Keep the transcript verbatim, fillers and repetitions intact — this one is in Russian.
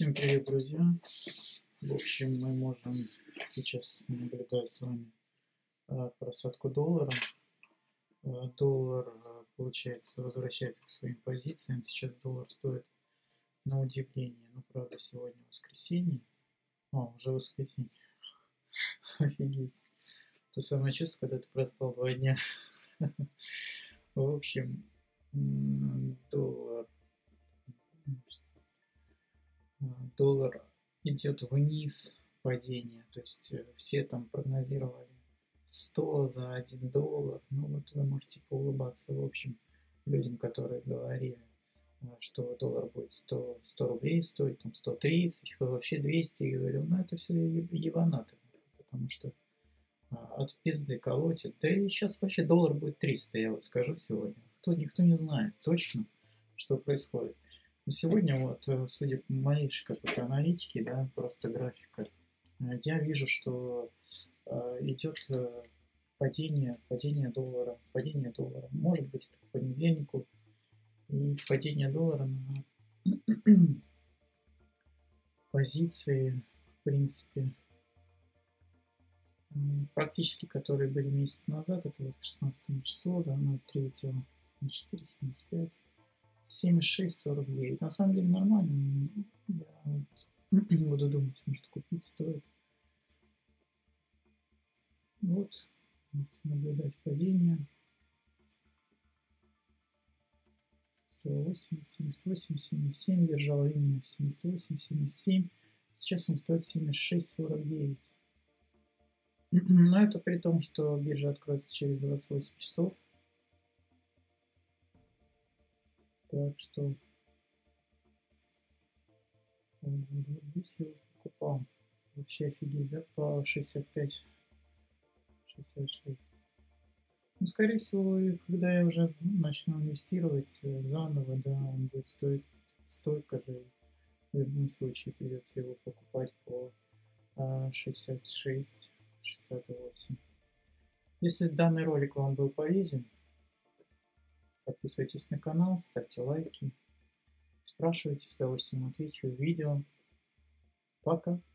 Всем привет, друзья! В общем, мы можем сейчас наблюдать с вами э, просадку доллара. Э, Доллар, э, получается, возвращается к своим позициям. Сейчас доллар стоит на удивление. Ну, правда, сегодня воскресенье. О, уже воскресенье. Офигеть. То самое чувство, когда ты проспал два дня. В общем, м, доллар доллар идет вниз, падение, то есть э, все там прогнозировали сто за один доллар, ну вот вы можете поулыбаться, в общем, людям, которые говорили, э, что доллар будет сто, сто рублей стоить, там сто тридцать, кто вообще двести, и говорил, ну это все ебанаты, потому что а, от пизды колотит, да и сейчас вообще доллар будет триста, я вот скажу сегодня, кто, никто не знает точно, что происходит. Но сегодня, вот, э, судя по малейшей какой-то аналитике, да, просто графика, э, я вижу, что э, идет э, падение, падение доллара, падение доллара. Может быть, это к понедельнику, и падение доллара на позиции, в принципе, м, практически, которые были месяц назад, это вот шестнадцатое число, да, ноль третьего, семьдесят четыре, семьдесят пять. семьдесят шесть сорок девять. На самом деле нормально. Я буду думать, может купить стоит. Вот. Можете наблюдать падение. сто восемьдесят, семьдесят восемь, семьдесят семь. Держал линию семьдесят восемь, семьдесят семь. Сейчас он стоит семьдесят шесть сорок девять. Но это при том, что биржа откроется через двадцать восемь часов. Так что вот здесь я его покупал. Вообще офигеть, да? По шестьдесят пять шестьдесят шесть. Ну, скорее всего, когда я уже начну инвестировать э, заново, да, он будет стоить столько же. В любом случае придется его покупать по а, шестьдесят шесть шестьдесят восемь. Если данный ролик вам был полезен, подписывайтесь на канал, ставьте лайки, спрашивайте, с удовольствием отвечу в видео. Пока!